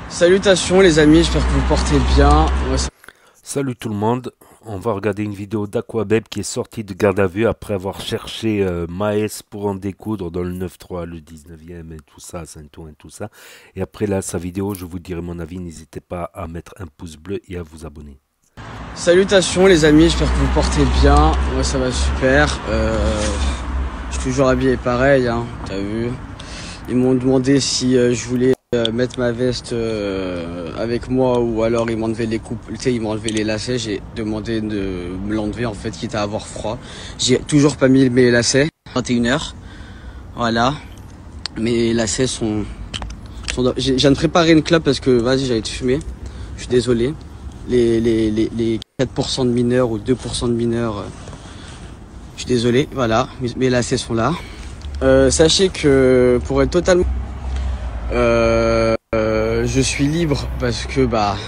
Salutations les amis, j'espère que vous portez bien. Salut tout le monde, on va regarder une vidéo d'Aquabeb qui est sorti de garde à vue après avoir cherché Maes pour en découdre dans le 9-3, le 19e et tout ça, Saint-Ouen et tout ça. Et après là, sa vidéo, je vous dirai mon avis, n'hésitez pas à mettre un pouce bleu et à vous abonner. Salutations les amis, j'espère que vous portez bien. Moi ça va super. Je suis toujours habillé pareil, hein, t'as vu. Ils m'ont demandé si je voulais mettre ma veste avec moi ou alors ils m'enlevaient les coupes, tu sais, ils m'ont enlevé les lacets. J'ai demandé de me l'enlever en fait, quitte à avoir froid. J'ai toujours pas mis mes lacets. 21h, voilà. Mes lacets sont je viens de préparer une clope parce que vas-y j'allais te fumer. Je suis désolé. Les 4% de mineurs ou 2% de mineurs, je suis désolé, voilà, mes lacets sont là. Sachez que pour être totalement je suis libre parce que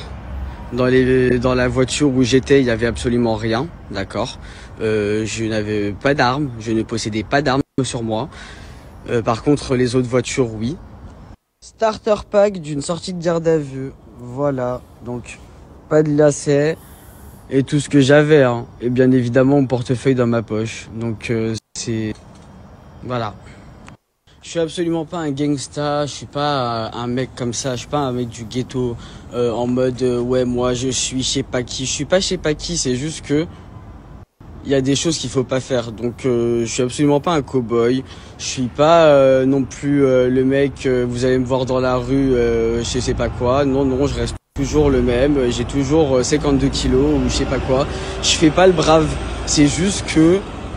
dans la voiture où j'étais il y avait absolument rien, d'accord. Je n'avais pas d'armes, je ne possédais pas d'armes sur moi. Par contre les autres voitures oui. Starter pack d'une sortie de garde à vue, voilà, donc pas de lacets et tout ce que j'avais, hein. Et bien évidemment mon portefeuille dans ma poche, donc c'est voilà. Je suis absolument pas un gangsta, je suis pas un mec comme ça, je suis pas un mec du ghetto en mode ouais moi je suis je sais pas qui, je suis pas je sais pas qui, c'est juste que il y a des choses qu'il faut pas faire. Donc je suis absolument pas un cow-boy, je suis pas non plus le mec vous allez me voir dans la rue je sais pas quoi. Non, je reste toujours le même, j'ai toujours 52 kilos ou je sais pas quoi. Je fais pas le brave, c'est juste que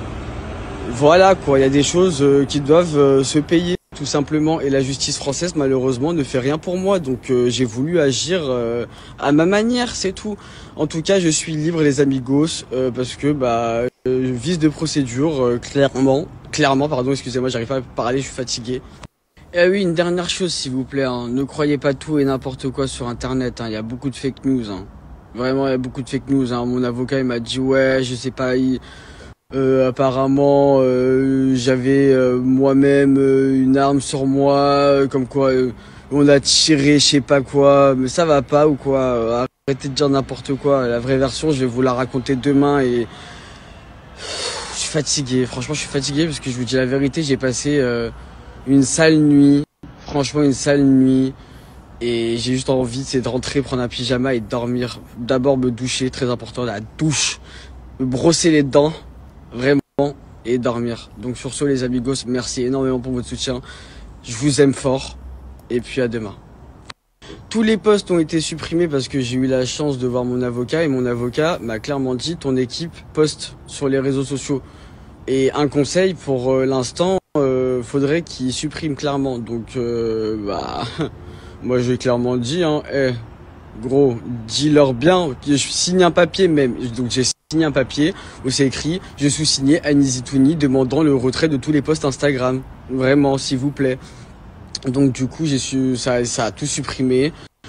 voilà quoi, il y a des choses qui doivent se payer tout simplement et la justice française malheureusement ne fait rien pour moi, donc j'ai voulu agir à ma manière, c'est tout. En tout cas je suis libre les amigos parce que vice de procédure clairement pardon, excusez-moi j'arrive pas à parler, je suis fatigué. Et oui, une dernière chose s'il vous plaît, hein, ne croyez pas tout et n'importe quoi sur internet, hein, il y a beaucoup de fake news, hein. Vraiment il y a beaucoup de fake news, hein. Mon avocat il m'a dit ouais je sais pas, apparemment j'avais moi-même une arme sur moi, comme quoi on a tiré je sais pas quoi, mais ça va pas ou quoi, arrêtez de dire n'importe quoi, la vraie version je vais vous la raconter demain et je suis fatigué, franchement je suis fatigué parce que je vous dis la vérité, j'ai passé une sale nuit, franchement une sale nuit et j'ai juste envie c'est de rentrer, prendre un pyjama et dormir, d'abord me doucher, très important la douche, me brosser les dents vraiment et dormir. Donc sur ce les amigos, merci énormément pour votre soutien, je vous aime fort et puis à demain. Tous les posts ont été supprimés parce que j'ai eu la chance de voir mon avocat et mon avocat m'a clairement dit ton équipe poste sur les réseaux sociaux et un conseil pour l'instant faudrait qu'il supprime clairement, donc moi j'ai clairement dit hein, gros, dis-leur bien, je signe un papier même, donc j'ai signé un papier où c'est écrit « Je sous-signé Annie Zitouni demandant le retrait de tous les posts Instagram. » Vraiment, s'il vous plaît. Donc du coup, ça a tout supprimé.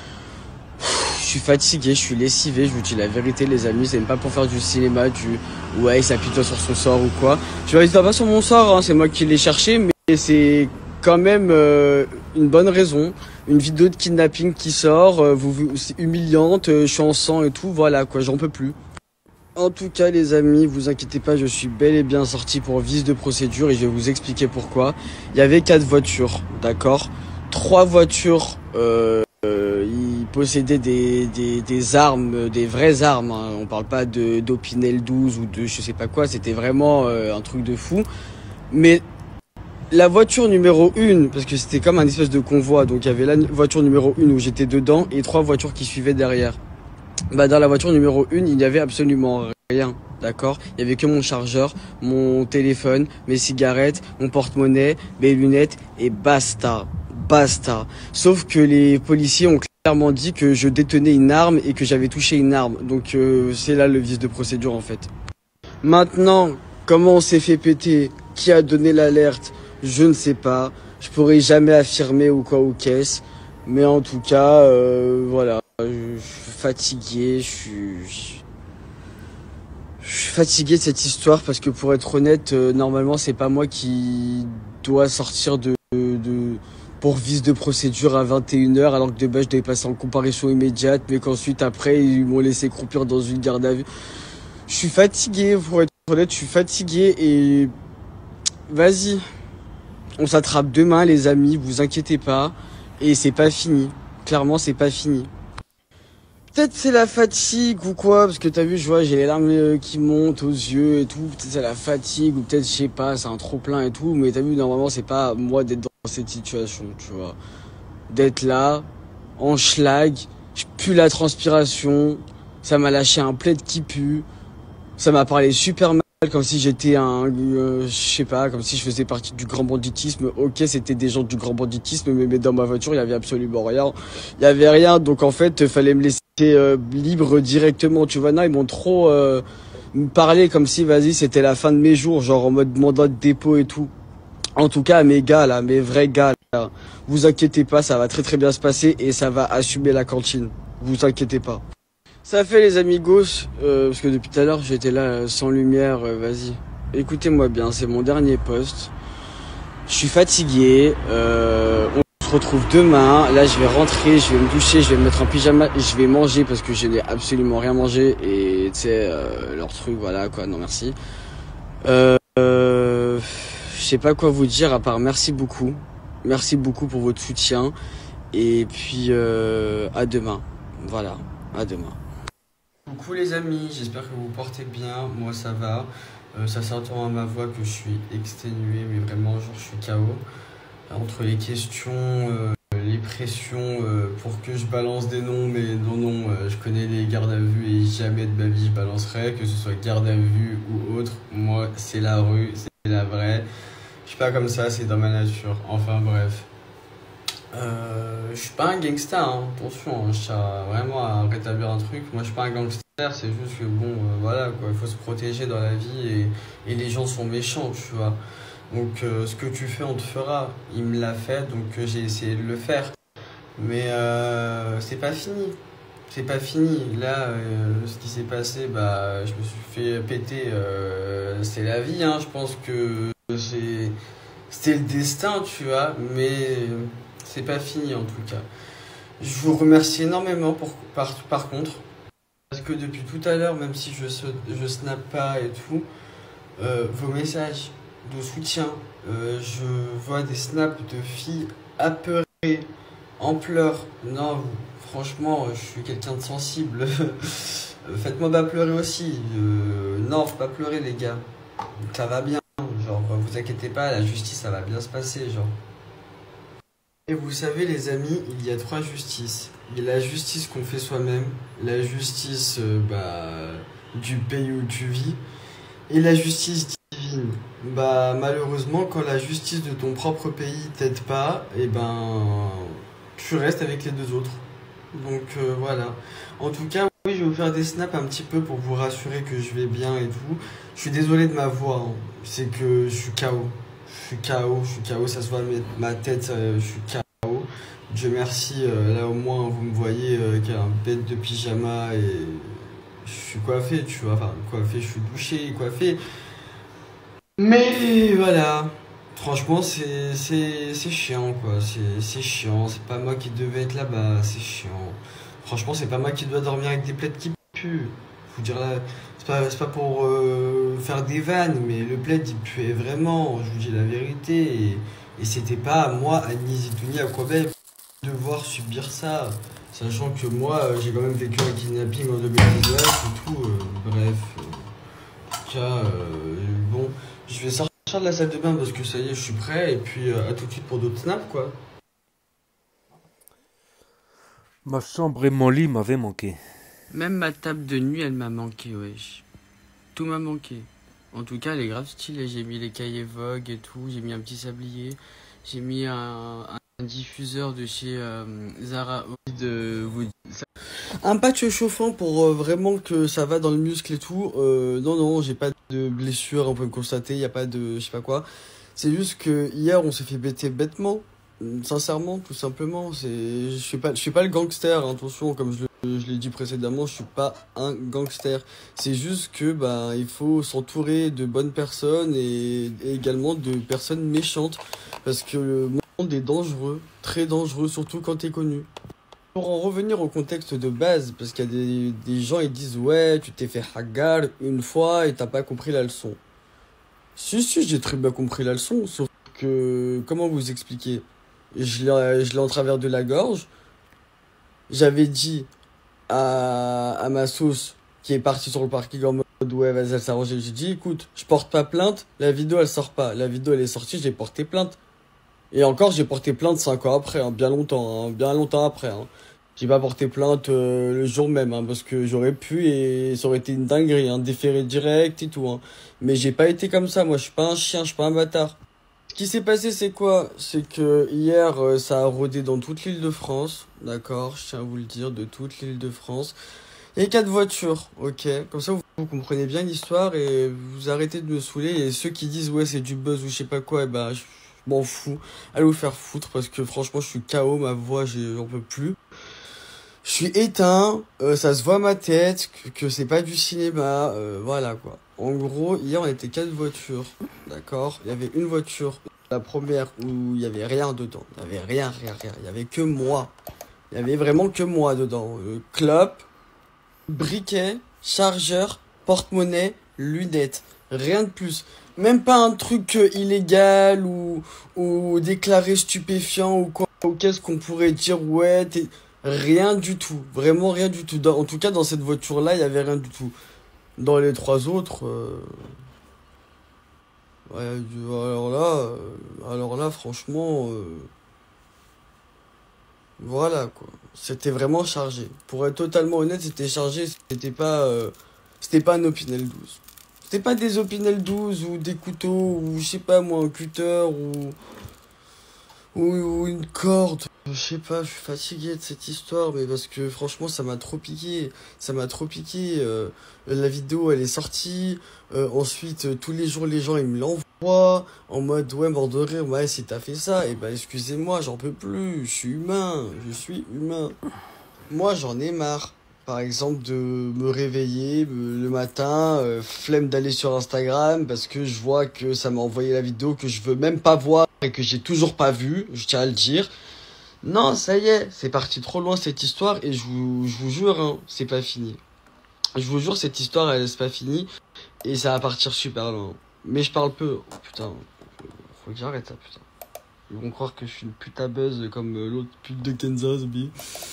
Je suis fatigué, je suis lessivé, je vous dis la vérité les amis, c'est même pas pour faire du cinéma, ouais, il s'appuie-toi sur son sort ou quoi. Tu vois, il pas sur mon sort, hein, c'est moi qui l'ai cherché, mais c'est quand même une bonne raison. Une vidéo de kidnapping qui sort, c'est humiliante, je suis en sang et tout, voilà quoi, j'en peux plus. En tout cas les amis, vous inquiétez pas, je suis bel et bien sorti pour vice de procédure et je vais vous expliquer pourquoi. Il y avait 4 voitures, d'accord. 3 voitures, ils possédaient des armes, des vraies armes, hein. On parle pas d'Opinel 12 ou de je sais pas quoi, c'était vraiment un truc de fou. Mais la voiture numéro 1, parce que c'était comme un espèce de convoi, donc il y avait la voiture numéro 1 où j'étais dedans et 3 voitures qui suivaient derrière. Dans la voiture numéro 1, il n'y avait absolument rien, d'accord. Il y avait que mon chargeur, mon téléphone, mes cigarettes, mon porte-monnaie, mes lunettes et basta. Sauf que les policiers ont clairement dit que je détenais une arme et que j'avais touché une arme. Donc c'est là le vice de procédure en fait. Maintenant, comment on s'est fait péter, qui a donné l'alerte, je ne sais pas. Je pourrais jamais affirmer ou quoi ou qu'est-ce. Mais en tout cas, voilà. Je suis fatigué, je suis fatigué de cette histoire parce que pour être honnête, normalement c'est pas moi qui dois sortir pour vice de procédure à 21 h, alors que de base je devais passer en comparution immédiate, mais qu'ensuite après ils m'ont laissé croupir dans une garde à vue. Je suis fatigué, pour être honnête, je suis fatigué et vas-y, on s'attrape demain les amis, vous inquiétez pas, et c'est pas fini, clairement c'est pas fini. Peut-être c'est la fatigue ou quoi, parce que t'as vu, je vois, j'ai les larmes qui montent aux yeux et tout. Peut-être c'est la fatigue ou peut-être, je sais pas, c'est un trop-plein et tout. Mais t'as vu, normalement, c'est pas moi d'être dans cette situation, tu vois. D'être là, en schlag, je pue la transpiration, ça m'a lâché un plaid qui pue, ça m'a parlé super mal, comme si j'étais je sais pas, comme si je faisais partie du grand banditisme. Ok, c'était des gens du grand banditisme, mais dans ma voiture, il y avait absolument rien. Il y avait rien, donc en fait, fallait me laisser libre directement, tu vois. Non, ils m'ont trop parlé comme si, vas-y, c'était la fin de mes jours, genre en mode mandat de dépôt et tout. En tout cas, mes gars, là, mes vrais gars, là, vous inquiétez pas, ça va très très bien se passer et ça va assumer la cantine. Vous inquiétez pas. Ça fait les amigos, parce que depuis tout à l'heure j'étais là sans lumière, vas-y. Écoutez-moi bien, c'est mon dernier post. Je suis fatigué, on se retrouve demain. Là je vais rentrer, je vais me doucher, je vais me mettre en pyjama et je vais manger parce que je n'ai absolument rien mangé. Et tu sais, leur truc, voilà quoi, non merci. Je sais pas quoi vous dire à part merci beaucoup. Merci beaucoup pour votre soutien. Et puis à demain. Voilà, à demain. Coucou les amis, j'espère que vous portez bien, moi ça va, ça s'entend à ma voix que je suis exténué, mais vraiment genre je suis KO. Entre les questions, les pressions pour que je balance des noms, mais non, je connais les gardes à vue et jamais de ma vie je balancerai, que ce soit garde à vue ou autre, moi c'est la rue, c'est la vraie, je suis pas comme ça, c'est dans ma nature, enfin bref. Je suis pas un gangsta, hein. Attention, hein, je tiens vraiment à rétablir un truc. Moi, je suis pas un gangster, c'est juste que bon, voilà quoi, il faut se protéger dans la vie et les gens sont méchants, tu vois. Donc, ce que tu fais, on te fera. Il me l'a fait, donc j'ai essayé de le faire. Mais c'est pas fini. C'est pas fini. Là, ce qui s'est passé, bah, je me suis fait péter. C'est la vie, hein. Je pense que c'était le destin, tu vois. Mais c'est pas fini en tout cas. Je vous remercie énormément par contre. Parce que depuis tout à l'heure, même si je snap pas et tout, vos messages de soutien, je vois des snaps de filles apeurées, en pleurs. Non, franchement, je suis quelqu'un de sensible. Faites-moi pas pleurer aussi. Non, faut pas pleurer les gars. Ça va bien. Genre, vous inquiétez pas, la justice, ça va bien se passer, genre. Et vous savez les amis, il y a 3 justices. Il y a la justice qu'on fait soi-même, la justice du pays où tu vis, et la justice divine. Bah malheureusement quand la justice de ton propre pays t'aide pas, et ben tu restes avec les 2 autres. Donc voilà. En tout cas, oui, je vais vous faire des snaps un petit peu pour vous rassurer que je vais bien et tout. Je suis désolé de ma voix, hein. C'est que je suis KO. Je suis KO, ça se voit ma tête, je suis KO. Dieu merci, là au moins vous me voyez avec un bête de pyjama et je suis coiffé, tu vois. Enfin, coiffé, je suis douché, coiffé. Mais voilà, franchement, c'est chiant quoi. C'est chiant, c'est pas moi qui devais être là-bas, c'est chiant. Franchement, c'est pas moi qui dois dormir avec des plaids qui puent. Faut dire là. C'est pas pour faire des vannes, mais le plaid il puait vraiment, je vous dis la vérité. Et c'était pas à moi, Agnès Zitouni, à quoi même devoir subir ça. Sachant que moi, j'ai quand même vécu un kidnapping en 2019 et tout. Bref. En tout cas, bon, je vais sortir de la salle de bain parce que ça y est, je suis prêt. Et puis à tout de suite pour d'autres snaps, quoi. Ma chambre et mon lit m'avaient manqué. Même ma table de nuit, elle m'a manqué, wesh. Tout m'a manqué. En tout cas, elle est grave stylée. J'ai mis les cahiers Vogue et tout. J'ai mis un petit sablier. J'ai mis un diffuseur de chez Zara. Un patch chauffant pour vraiment que ça va dans le muscle et tout. Non, j'ai pas de blessure. On peut me constater. Il n'y a pas de je sais pas quoi. C'est juste que hier, on s'est fait bêter bêtement. Sincèrement, tout simplement. Je suis pas le gangster. Hein, attention, comme je l'ai dit précédemment, je suis pas un gangster. C'est juste que il faut s'entourer de bonnes personnes et également de personnes méchantes parce que monde est dangereux, très dangereux, surtout quand t'es connu. Pour en revenir au contexte de base, parce qu'il y a des gens ils disent ouais, tu t'es fait hagar une fois et t'as pas compris la leçon. Si, j'ai très bien compris la leçon, sauf que, comment vous expliquer? Je l'ai en travers de la gorge. J'avais dit à ma sauce qui est partie sur le parking en mode ouais, vas-y, elle s'arrange. J'ai dit écoute, je porte pas plainte, la vidéo elle sort pas. La vidéo elle est sortie, j'ai porté plainte. Et encore, j'ai porté plainte 5 ans après, hein, bien longtemps après. Hein. J'ai pas porté plainte le jour même, hein, parce que j'aurais pu et ça aurait été une dinguerie, un déféré direct et tout. Hein. Mais j'ai pas été comme ça, moi je suis pas un chien, je suis pas un bâtard. Ce qui s'est passé, c'est quoi? C'est que hier, ça a rôdé dans toute l'île de France, d'accord? Je tiens à vous le dire, de toute l'île de France. Il y a 4 voitures, ok? Comme ça, vous comprenez bien l'histoire et vous arrêtez de me saouler. Et ceux qui disent, ouais, c'est du buzz ou je sais pas quoi, eh ben, je m'en fous. Allez vous faire foutre parce que franchement, je suis KO, ma voix, j'en peux plus. Je suis éteint, ça se voit à ma tête, que c'est pas du cinéma, voilà quoi. En gros, hier on était 4 voitures, d'accord? Il y avait une voiture, la première, où il y avait rien dedans. Il y avait rien. Il y avait que moi. Il y avait vraiment que moi dedans. Clope, briquet, chargeur, porte-monnaie, lunettes. Rien de plus. Même pas un truc illégal ou déclaré stupéfiant ou quoi. Ou qu'est-ce qu'on pourrait dire, ouais, t'es... Rien du tout. Vraiment rien du tout. En tout cas, dans cette voiture-là, il y avait rien du tout. Dans les 3 autres, ouais, alors là, franchement, voilà quoi. C'était vraiment chargé. Pour être totalement honnête, c'était chargé. C'était pas un Opinel 12. C'était pas des Opinel 12 ou des couteaux ou je sais pas moi, un cutter ou une corde. Je sais pas, je suis fatigué de cette histoire, mais parce que franchement, ça m'a trop piqué. Ça m'a trop piqué. La vidéo, elle est sortie. Ensuite, tous les jours, les gens, ils me l'envoient. En mode, ouais, mort de rire, ouais, si t'as fait ça, et ben, excusez-moi, j'en peux plus. Je suis humain. Je suis humain. Moi, j'en ai marre. Par exemple, de me réveiller le matin, flemme d'aller sur Instagram parce que je vois que ça m'a envoyé la vidéo que je veux même pas voir et que j'ai toujours pas vu, je tiens à le dire. Non, ça y est, c'est parti trop loin cette histoire et je vous jure, hein, c'est pas fini. Je vous jure, cette histoire, elle c'est pas finie et ça va partir super loin. Mais je parle peu. Oh, putain, faut que j'arrête ça, putain. Ils vont croire que je suis une putain buzz comme l'autre pute de Kansas, bi.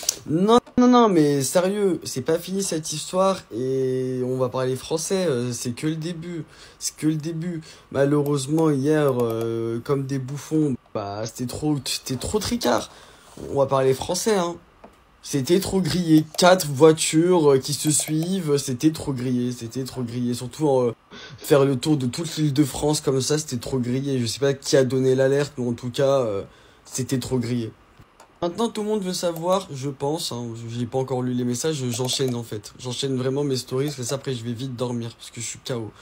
Non, mais sérieux, c'est pas fini cette histoire et on va parler français, c'est que le début. C'est que le début. Malheureusement, hier, comme des bouffons, bah, c'était trop tricard. On va parler français, hein. C'était trop grillé. 4 voitures qui se suivent, c'était trop grillé. C'était trop grillé. Surtout faire le tour de toute l'île de France comme ça, c'était trop grillé. Je sais pas qui a donné l'alerte, mais en tout cas, c'était trop grillé. Maintenant, tout le monde veut savoir, je pense, hein, j'ai pas encore lu les messages, j'enchaîne en fait. J'enchaîne vraiment mes stories, mais ça après je vais vite dormir parce que je suis KO.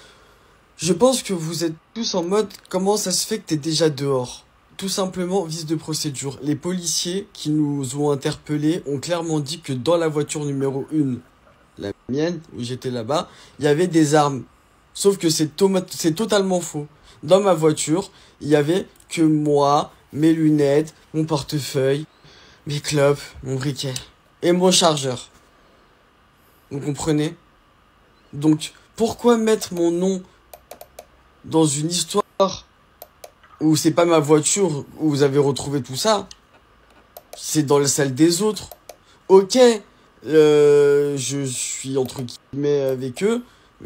Je pense que vous êtes tous en mode, comment ça se fait que t'es déjà dehors? Tout simplement, vice de procédure. Les policiers qui nous ont interpellés ont clairement dit que dans la voiture numéro 1, la mienne, où j'étais là-bas, il y avait des armes. Sauf que c'est totalement faux. Dans ma voiture, il y avait que moi, mes lunettes, mon portefeuille, mes clopes, mon briquet et mon chargeur. Vous comprenez? Donc, pourquoi mettre mon nom dans une histoire où c'est pas ma voiture où vous avez retrouvé tout ça? C'est dans la salle des autres. Ok, je suis entre guillemets avec eux, mais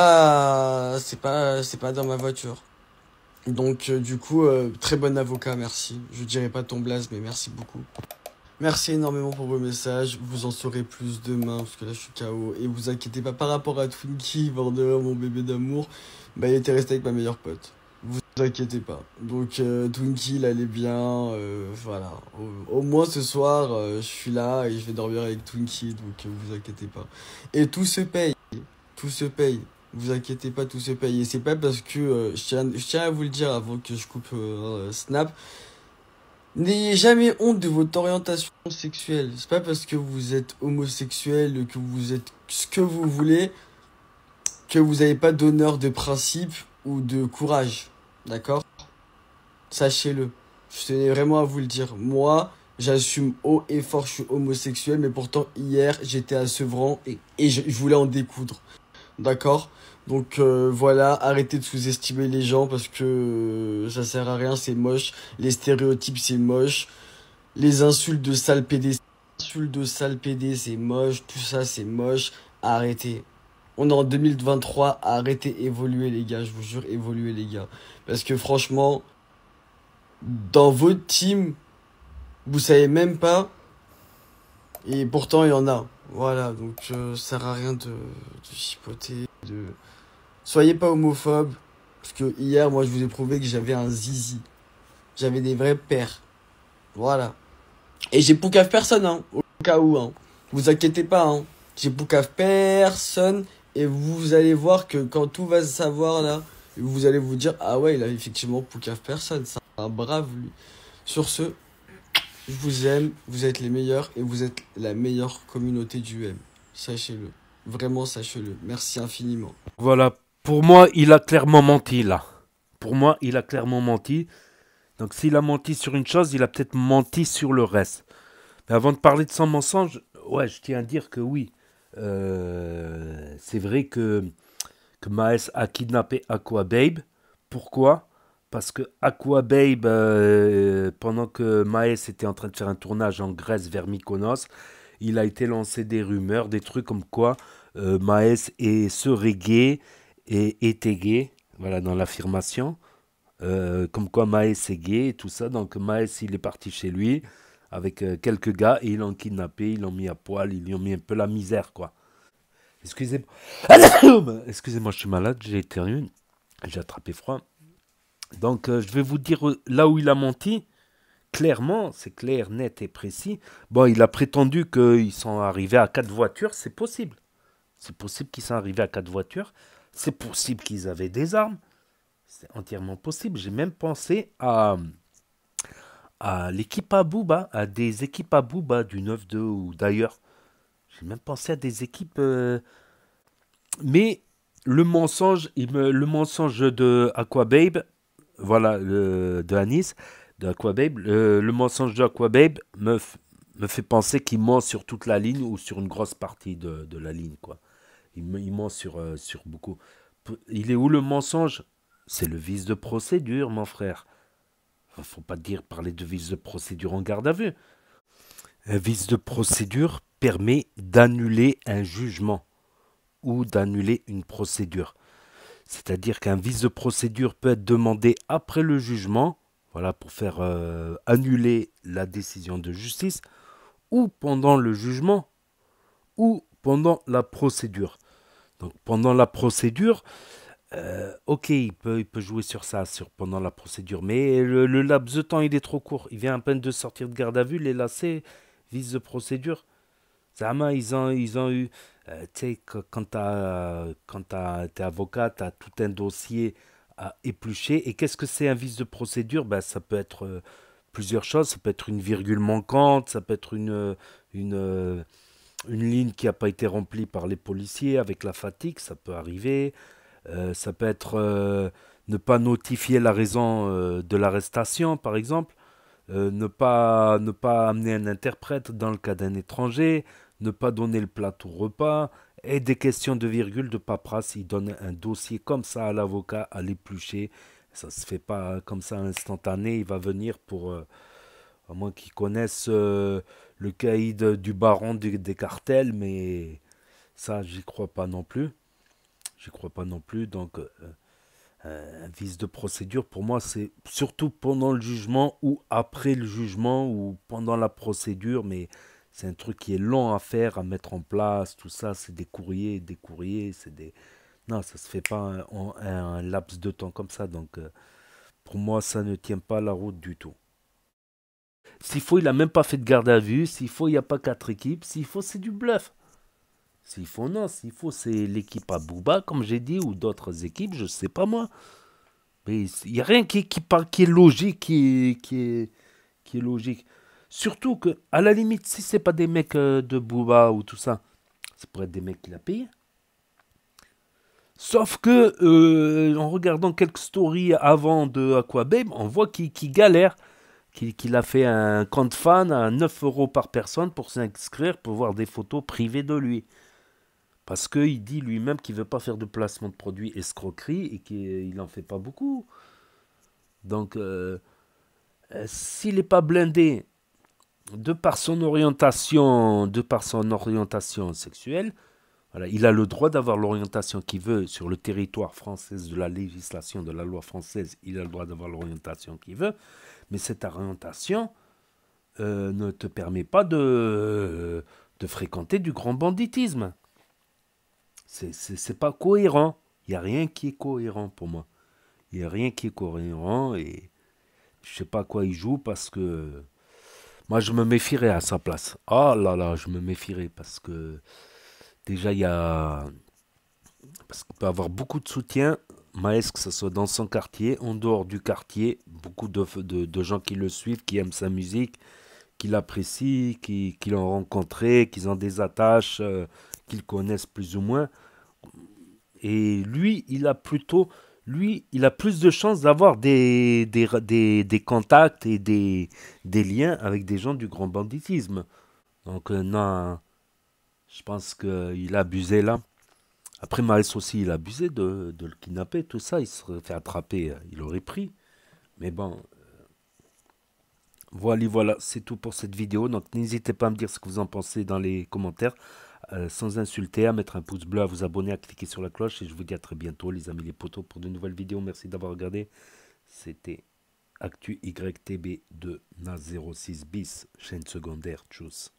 c'est pas dans ma voiture. Donc du coup, très bon avocat, merci. Je dirais pas ton blaze, mais merci beaucoup. Merci énormément pour vos messages. Vous en saurez plus demain, parce que là je suis KO. Et vous inquiétez pas par rapport à Twinkie, Border, mon bébé d'amour. Bah il était resté avec ma meilleure pote. Vous inquiétez pas. Donc Twinkie, il allait bien. Voilà. Au moins ce soir, je suis là et je vais dormir avec Twinkie. Donc vous inquiétez pas. Et tout se paye. Tout se paye. Vous inquiétez pas, tout se paye. Et c'est pas parce que je tiens à vous le dire avant que je coupe Snap. N'ayez jamais honte de votre orientation sexuelle. C'est pas parce que vous êtes homosexuel, que vous êtes ce que vous voulez, que vous n'avez pas d'honneur de principe ou de courage. D'accord? Sachez-le. Je tenais vraiment à vous le dire. Moi, j'assume haut et fort, je suis homosexuel, mais pourtant hier, j'étais à Sevran et je voulais en découdre. D'accord? Donc voilà, arrêtez de sous-estimer les gens parce que ça sert à rien, c'est moche. Les stéréotypes, c'est moche. Les insultes de sale PD, c'est moche. Tout ça, c'est moche. Arrêtez. On est en 2023, arrêtez, évoluer les gars, je vous jure, évoluer les gars. Parce que franchement, dans votre team, vous savez même pas, et pourtant il y en a. Voilà, donc ça sert à rien de chipoter, de... Soyez pas homophobe, parce que hier, moi, je vous ai prouvé que j'avais un zizi. J'avais des vrais pères. Voilà. Et j'ai poucave personne, hein, au cas où, hein. Vous inquiétez pas, hein. J'ai poucave personne, et vous allez voir que quand tout va se savoir, là, vous allez vous dire, ah ouais, il a effectivement poucave personne. C'est un brave, lui. Sur ce, je vous aime, vous êtes les meilleurs, et vous êtes la meilleure communauté du M. Sachez-le. Vraiment, sachez-le. Merci infiniment. Voilà, pour moi, il a clairement menti là. Pour moi, il a clairement menti. Donc s'il a menti sur une chose, il a peut-être menti sur le reste. Mais avant de parler de son mensonge, ouais, je tiens à dire que oui. C'est vrai que Maes a kidnappé Aquababe. Pourquoi? Parce que Aquababe, pendant que Maes était en train de faire un tournage en Grèce vers Mykonos, il a été lancé des rumeurs, des trucs comme quoi Maes serait gay et était gay, voilà, dans l'affirmation. Comme quoi Maes est gay et tout ça. Donc Maes, il est parti chez lui avec quelques gars et ils l'ont kidnappé, ils l'ont mis à poil, ils lui ont mis un peu la misère, quoi. Excusez-moi. Excusez-moi, je suis malade, j'ai éternué, j'ai attrapé froid. Donc je vais vous dire là où il a menti. Clairement, c'est clair, net et précis. Bon, il a prétendu qu'ils sont arrivés à 4 voitures, c'est possible. C'est possible qu'ils sont arrivés à 4 voitures. C'est possible qu'ils avaient des armes. C'est entièrement possible. J'ai même pensé à l'équipe à Booba, à des équipes à Booba du 9-2 ou d'ailleurs. J'ai même pensé à des équipes. Mais le mensonge de Aquababe, voilà, de Anis, de Aquababe, le mensonge de Aquababe me fait penser qu'il ment sur toute la ligne ou sur une grosse partie de la ligne, quoi. Il ment sur beaucoup. Il est où le mensonge? C'est le vice de procédure, mon frère. Faut pas parler de vice de procédure en garde à vue. Un vice de procédure permet d'annuler un jugement ou d'annuler une procédure. C'est-à-dire qu'un vice de procédure peut être demandé après le jugement, voilà, pour faire annuler la décision de justice, ou pendant le jugement, ou pendant la procédure. Donc pendant la procédure, ok, il peut jouer sur ça, pendant la procédure, mais le laps de temps, il est trop court. Il vient à peine de sortir de garde à vue, les lacets, vice de procédure. Zama, ils ont eu, tu sais, quand t'es avocat, t'as tout un dossier à éplucher. Et qu'est-ce que c'est un vice de procédure? Ben, ça peut être plusieurs choses. Ça peut être une virgule manquante, ça peut être une ligne qui n'a pas été remplie par les policiers avec la fatigue, ça peut arriver. Ça peut être ne pas notifier la raison de l'arrestation, par exemple. Ne pas amener un interprète dans le cas d'un étranger, ne pas donner le plateau repas, et des questions de virgule, de paperasse. Il donne un dossier comme ça à l'avocat à l'éplucher. Ça se fait pas comme ça instantané. Il va venir pour, à moins qu'il connaisse le caïd du baron des cartels, mais ça, j'y crois pas non plus. J'y crois pas non plus, donc un vice de procédure, pour moi, c'est surtout pendant le jugement ou après le jugement ou pendant la procédure, mais c'est un truc qui est long à faire, à mettre en place, tout ça, c'est des courriers, c'est des... Non, ça se fait pas en un laps de temps comme ça, donc pour moi, ça ne tient pas la route du tout. S'il faut, il a même pas fait de garde à vue, s'il faut, il n'y a pas 4 équipes, s'il faut, c'est du bluff. S'il faut, non, s'il faut, c'est l'équipe à Booba, comme j'ai dit, ou d'autres équipes, je sais pas moi. Mais il n'y a rien qui est logique, qui est logique. Surtout que, à la limite, si c'est pas des mecs de Booba ou tout ça, ça pourrait être des mecs qu'il a payés. Sauf que, en regardant quelques stories avant de Aquababe, on voit qu'il galère, qu'il a fait un compte fan à 9 euros par personne pour s'inscrire, pour voir des photos privées de lui. Parce qu'il dit lui-même qu'il ne veut pas faire de placement de produits escroquerie et qu'il n'en fait pas beaucoup. Donc, s'il n'est pas blindé de par son orientation sexuelle, voilà, il a le droit d'avoir l'orientation qu'il veut sur le territoire français de la législation, de la loi française. Il a le droit d'avoir l'orientation qu'il veut, mais cette orientation ne te permet pas de fréquenter du grand banditisme. C'est pas cohérent. Il n'y a rien qui est cohérent pour moi. Il n'y a rien qui est cohérent et je sais pas à quoi il joue parce que moi je me méfierais à sa place. Ah là là, je me méfierais parce que déjà il y a parce qu'il peut avoir beaucoup de soutien, Maes, que ce soit dans son quartier, en dehors du quartier, beaucoup de gens qui le suivent, qui aiment sa musique, qui l'apprécient, qui l'ont rencontré, qui ont des attaches, qu'ils connaissent plus ou moins. Et lui, il a plus de chances d'avoir des contacts et des liens avec des gens du grand banditisme. Donc, non, je pense qu'il a abusé là. Après, Maës aussi, il a abusé de le kidnapper, tout ça. Il se serait fait attraper, il aurait pris. Mais bon, voilà, c'est tout pour cette vidéo. Donc, n'hésitez pas à me dire ce que vous en pensez dans les commentaires. Sans insulter, à mettre un pouce bleu, à vous abonner, à cliquer sur la cloche. Et je vous dis à très bientôt, les amis les potos, pour de nouvelles vidéos. Merci d'avoir regardé. C'était Actu YTB de NAS 06 bis, chaîne secondaire. Tchuss.